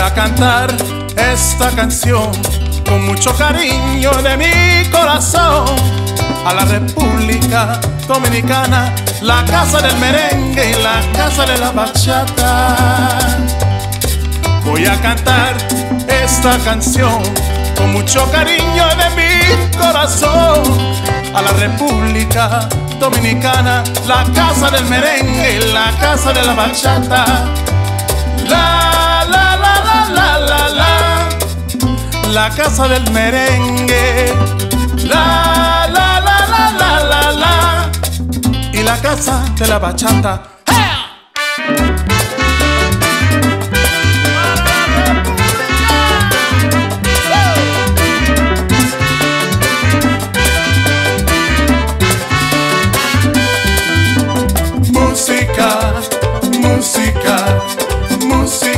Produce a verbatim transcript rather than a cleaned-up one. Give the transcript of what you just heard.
a cantar esta canción con mucho cariño de mi corazón a la República Dominicana, la casa del merengue y la casa de la bachata. Voy a cantar esta canción con mucho cariño de mi corazón a la República Dominicana, la casa del merengue y la casa de la bachata. La, la, la, la, la, la, la, la casa del merengue. La, la, la, la, la, la, la, y la casa de la bachata. Música, música, música.